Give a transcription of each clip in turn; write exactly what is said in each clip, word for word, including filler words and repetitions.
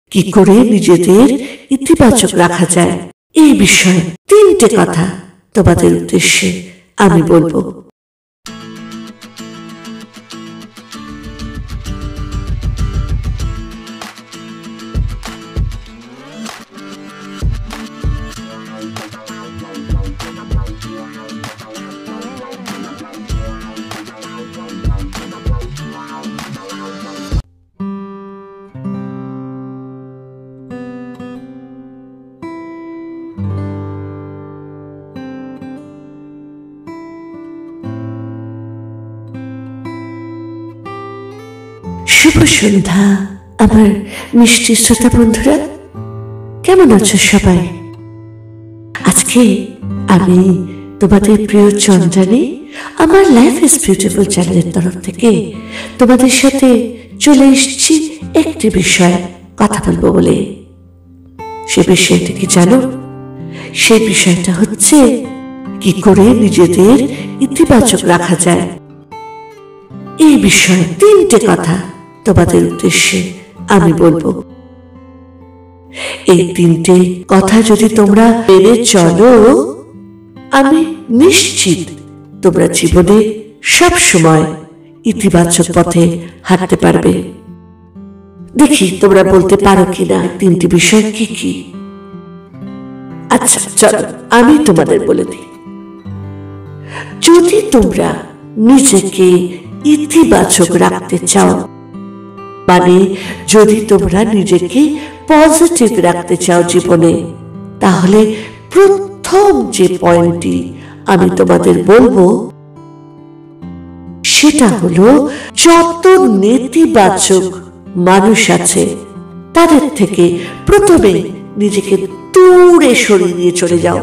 কি করে নিজেদের ইতিবাচক রাখা যায় এই বিষয়ে তিনটে কথা তোমাদের উদ্দেশ্যে আমি বলবো। শুভ সন্ধ্যা আমার মিষ্টি শ্রোতা বন্ধুরা, কেমন আছো সবাই? আজকে আমি তোমাদের প্রিয় চন্দ্রানী আমার লাইফ ইজ বিউটিফুল চ্যানেলের তরফ থেকে তোমাদের সাথে চলে এসেছি একটি বিষয় কথা বলবো বলে। সে বিষয়টা কি জানো? সেই বিষয়টা হচ্ছে কি করে নিজেদের ইতিবাচক রাখা যায় এই বিষয়ে তিনটে কথা তোমাদের উদ্দেশ্যে আমি বলবো। এই তিনটে কথা যদি তোমরা মেনে চলো, আমি নিশ্চিত তোমরা জীবনে সব সময় ইতিবাচক পথে হাঁটতে পারবে। দেখি তোমরা বলতে পারো কিনা তিনটি বিষয় কি কি। আচ্ছা চলো আমি তোমাদের বলে দিই। যদি তোমরা নিজেকে ইতিবাচক রাখতে চাও, মানে যদি তোমরা নিজেকে পজিটিভ রাখতে চাও জীবনে, তাহলে প্রথম যে পয়েন্টটি আমি তোমাদের বলবো সেটা হলো যত নেতিবাচক মানুষ আছে তাদের থেকে প্রথমে নিজেকে দূরে সরিয়ে নিয়ে চলে যাও।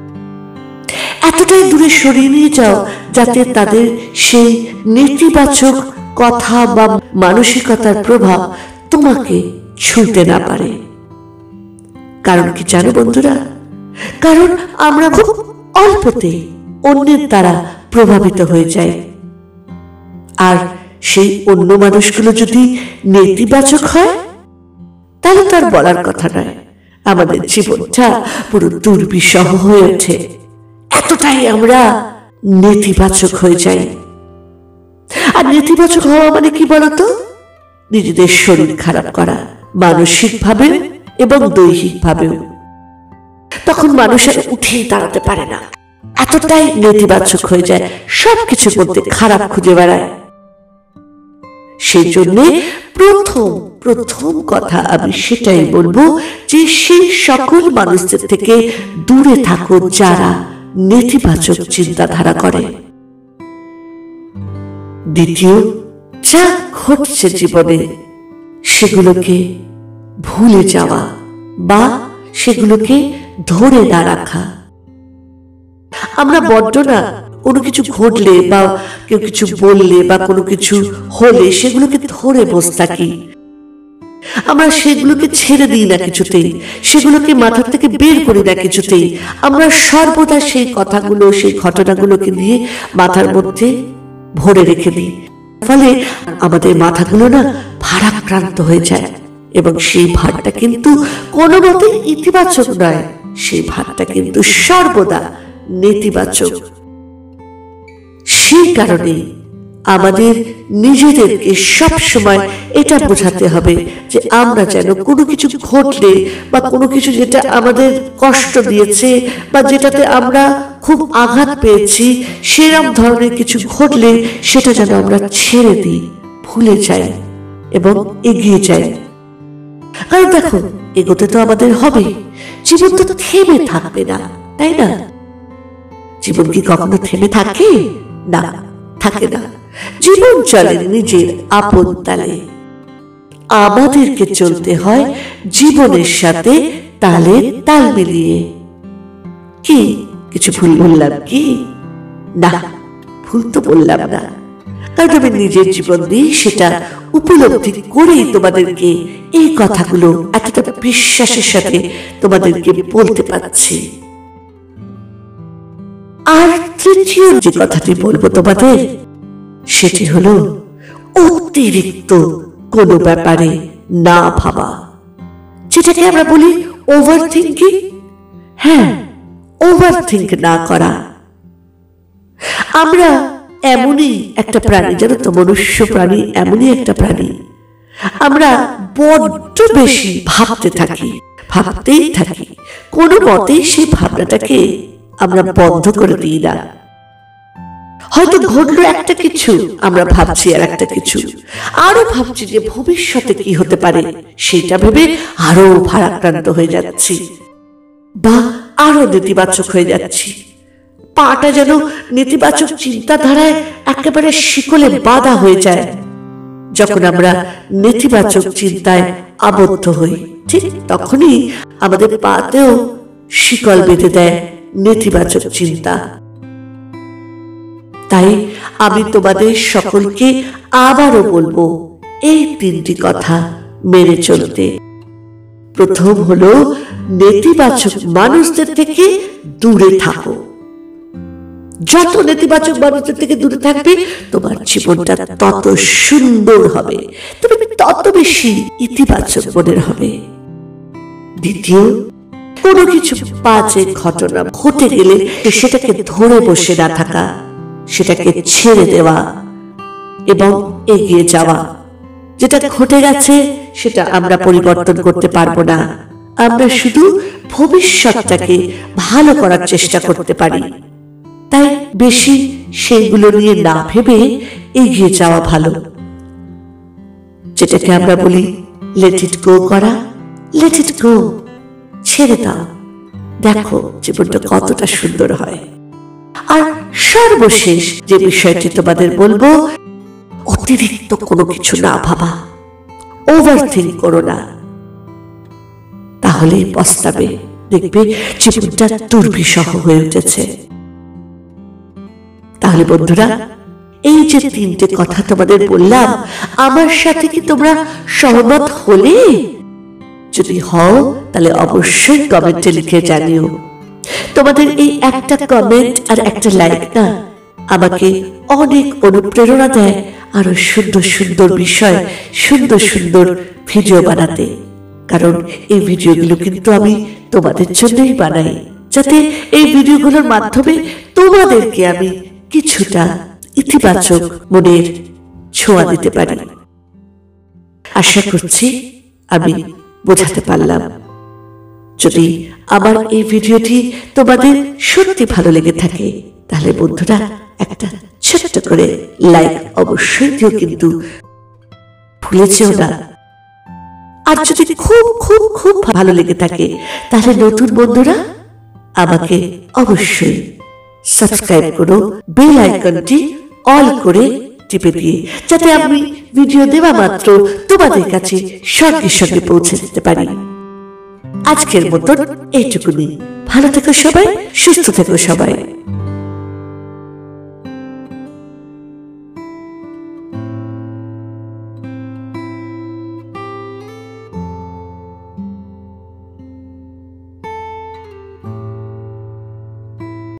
এতটাই দূরে সরিয়ে নিয়ে যাও যাতে তাদের সেই নেতিবাচক কথা বা মানসিকতার প্রভাব তোমাকে ছুঁতে না পারে। কারণ কি জানো বন্ধুরা? কারণ আমরা খুব অল্পতে অন্যের দ্বারা প্রভাবিত হয়ে যাই, আর সেই অন্য মানুষগুলো যদি নেতিবাচক হয় তাহলে তার বলার কথা নয়, আমাদের জীবনটা পুরো দুর্বিষহ হয়ে ওঠে। এতটাই আমরা নেতিবাচক হয়ে যাই। আর নেতিবাচক হওয়া মানে কি বলতো? নিজেদের শরীর খারাপ করা, মানসিক ভাবে এবং দৈহিক ভাবেও। তখন মানুষের উঠেই দাঁড়াতে পারে না, এতটাই নেতিবাচক হয়ে যায়, সবকিছুর মধ্যে খারাপ খুঁজে বেড়ায়। সেই জন্য প্রথম প্রথম কথা আমি সেটাই বলবো যে সেই সকল মানুষদের থেকে দূরে থাকো যারা নেতিবাচক চিন্তাধারা করে। দ্বিতীয়, যা ঘটছে জীবনে সেগুলোকে ভুলে যাওয়া বা সেগুলোকে ধরে না রাখা। আমরা বড্ড না কোনো কিছু ঘটলে বা কেউ কিছু বললে বা কোনো কিছু হলে সেগুলোকে ধরে বসে থাকি, আমরা সেগুলোকে ছেড়ে দিই না কিছুতেই, সেগুলোকে মাথার থেকে বের করি না কিছুতেই। আমরা সর্বদা সেই কথাগুলো সেই ঘটনাগুলোকে নিয়ে মাথার মধ্যে ভরে রেখে দিই, ফলে আমাদের মাথাগুলো না ভারাক্রান্ত হয়ে যায় এবং সেই ভারটা কিন্তু কোনো মতে ইতিবাচক নয়, সেই ভারটা কিন্তু সর্বদা নেতিবাচক। সেই কারণে আমাদের নিজেদেরকে সব সময় এটা বোঝাতে হবে যে আমরা যেন কোনো কিছু ঘটলে বা কোনো কিছু যেটা আমাদের কষ্ট দিয়েছে বা যেটাতে আমরা খুব আঘাত পেয়েছি, সেরকম ধরনের কিছু ঘটলে সেটা যেন আমরা ছেড়ে দিই, ভুলে যাই এবং এগিয়ে যাই। কারণ দেখো, এগোতে তো আমাদের হবে, জীবন তো থেমে থাকবে না, তাই না? জীবন কি কখনো থেমে থাকে? না, থাকে না। জীবন চলে নিজের আপন তালে, আমাদেরকে চলতে হয় জীবনের সাথে তালে তাল মিলিয়ে। কি কিছু ভুল বললাম কি? না, ভুল তো বললাম না, কারণ আমি নিজের জীবন দিয়ে সেটা উপলব্ধি করেই তোমাদেরকে এই কথাগুলো এতটা বিশ্বাসের সাথে তোমাদেরকে বলতে পারছি। আর তৃতীয় যে কথাটি বলবো তোমাদের, সেটি হলো অতিরিক্ত কোনো ব্যাপারে না ভাবা। যেটাকে আমরা বলি ওভার থিঙ্কিং। হ্যাঁ, ওভার থিঙ্ক না করা। আমরা এমনই একটা প্রাণী, জানো তো, মনুষ্য প্রাণী এমনই একটা প্রাণী, আমরা বড্ড বেশি ভাবতে থাকি, ভাবতেই থাকি। কোনো মতেই সেই ভাবনাটাকে আমরা বন্ধ করে দিই না। হয়তো ঘটলো একটা কিছু, আমরা ভাবছি আর একটা কিছু, আরো ভাবছি যে ভবিষ্যতে কি হতে পারে, সেটা ভেবে আরো ভারাক্রান্ত হয়ে যাচ্ছি বা আরো নেতিবাচক হয়ে যাচ্ছি। পাটা যেন নেতিবাচক চিন্তাধারায় একেবারে শিকলে বাঁধা হয়ে যায় যখন আমরা নেতিবাচক চিন্তায় আবদ্ধ হই। ঠিক তখনই আমাদের পাতেও শিকল বেঁধে দেয় নেতিবাচক চিন্তা। তাই আমি তোমাদের সকলকে আবারও বলবো এই তিনটি কথা মেনে চলতে। প্রথম হলো, নেতিবাচক মানুষদের থেকে দূরে থাকো। যত নেতিবাচক মানুষদের থেকে দূরে থাকবে, তোমার জীবনটা তত সুন্দর হবে, তুমি তত বেশি ইতিবাচক মনের হবে। দ্বিতীয়, কোনো কিছু বাজে ঘটনা ঘটে গেলে সেটাকে ধরে বসে না থাকা, সেটাকে ছেড়ে দেওয়া এবং এগিয়ে যাওয়া। যেটা ঘটে গেছে সেটা আমরা পরিবর্তন করতে পারবো না, আমরা শুধু ভবিষ্যৎটাকে ভালো করার চেষ্টা করতে পারি। তাই বেশি সেগুলো নিয়ে না ভেবে এগিয়ে যাওয়া ভালো। যেটাকে আমরা বলি লেট ইট গো করা, লেট ইট গো, ছেড়ে দাও, দেখো জীবনটা কতটা সুন্দর হয়। আর সর্বশেষ যে বিষয়টি তোমাদের বলবো, অতিরিক্ত কোনো কিছু না ভাবা, ওভার থিঙ্ক করো না, তাহলে পস্তাবে, দেখবে জীবনটা দুর্বিষহ হয়ে উঠেছে। তাহলে বন্ধুরা, এই যে তিনটে কথা তোমাদের বললাম, আমার সাথে কি তোমরা সহমত হলে? যদি হও তাহলে অবশ্যই কমেন্টে লিখে জানিও। তোমাদের এই একটা কমেন্ট আর একটা লাইক না আমাকে অনেক অনুপ্রেরণা দেয় আরো সুন্দর সুন্দর বিষয়, সুন্দর সুন্দর ভিডিও বানাতে। কারণ এই ভিডিওগুলো কিন্তু আমি তোমাদের জন্যই বানাই, যাতে এই ভিডিওগুলোর মাধ্যমে তোমাদেরকে আমি কিছুটা ইতিবাচক মনের ছোঁয়া দিতে পারি। আশা করছি আমি বোঝাতে পারলাম। যদি আমার এই ভিডিওটি তোমাদের সত্যি ভালো লেগে থাকে, তাহলে বন্ধুরা একটা ছোট্ট করে লাইক অবশ্যই দিও, কিন্তু ভুলে যেও না। আর যদি খুব খুব খুব ভালো লেগে থাকে, তাহলে নতুন বন্ধুরা আমাকে অবশ্যই সাবস্ক্রাইব করো, বেল আইকনটি অল করে টিপে দিয়ে, যাতে আমি ভিডিও দেওয়া মাত্র তোমাদের কাছে সঙ্গে সঙ্গে পৌঁছে দিতে পারি। আজকের মতন এইটুকুনি। ভালো থেকো সবাই, সুস্থ থেকো সবাই।